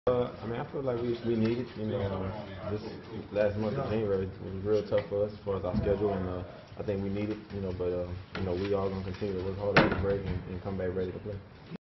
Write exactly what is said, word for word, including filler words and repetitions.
Uh, I mean, I feel like we, we need it. You know, uh, this last month of January was real tough for us as far as our schedule, and uh, I think we need it. You know, but uh, you know, we are going to continue to work hard at the break and, and come back ready to play.